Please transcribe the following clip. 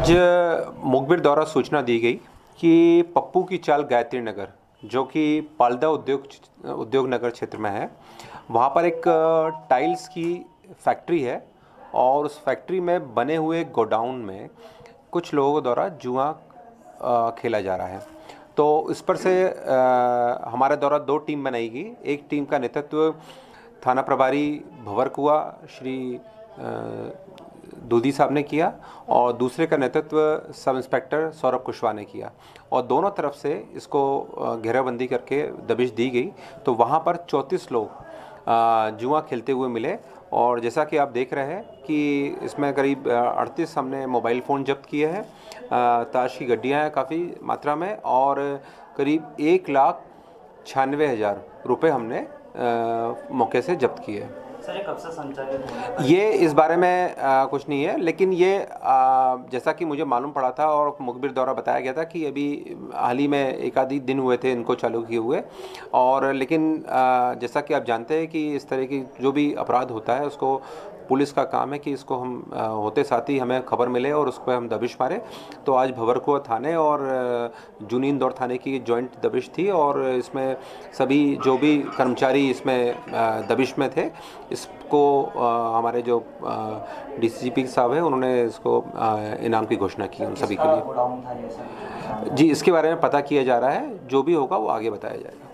आज मुखबिर द्वारा सूचना दी गई कि पप्पू की चाल गायत्री नगर, जो कि पाल्दा उद्योग नगर क्षेत्र में है, वहाँ पर एक टाइल्स की फैक्ट्री है और उस फैक्ट्री में बने हुए गोडाउन में कुछ लोगों द्वारा जुआ खेला जा रहा है। तो इस पर से हमारे द्वारा दो टीम बनाई गई। एक टीम का नेतृत्व थाना प्रभारी भंवरकुआ श्री दूधी साहब ने किया और दूसरे का नेतृत्व सब इंस्पेक्टर सौरभ कुशवाहा ने किया और दोनों तरफ से इसको घेराबंदी करके दबिश दी गई। तो वहाँ पर 34 लोग जुआ खेलते हुए मिले और जैसा कि आप देख रहे हैं कि इसमें करीब 38 हमने मोबाइल फ़ोन जब्त किए हैं, ताश की गड्डियाँ हैं काफ़ी मात्रा में और करीब 1,96,000 रुपये हमने मौके से जब्त किए हैं। सर, ये कब से संचालित होने ये इस बारे में कुछ नहीं है, लेकिन ये जैसा कि मुझे मालूम पड़ा था और मुखबिर द्वारा बताया गया था कि अभी हाल ही में एक आधी दिन हुए थे इनको चालू किए हुए। और लेकिन जैसा कि आप जानते हैं कि इस तरह की जो भी अपराध होता है उसको पुलिस का काम है कि इसको हम होते साथ ही हमें खबर मिले और उस पर हम दबिश मारे। तो आज भंवरकुआ थाने और जूनी इंदौर थाने की जॉइंट दबिश थी और इसमें सभी जो भी कर्मचारी इसमें दबिश में थे, इसको हमारे जो डीसीपी साहब हैं उन्होंने इसको इनाम की घोषणा की उन सभी के लिए। जी, इसके बारे में पता किया जा रहा है, जो भी होगा वो आगे बताया जाएगा।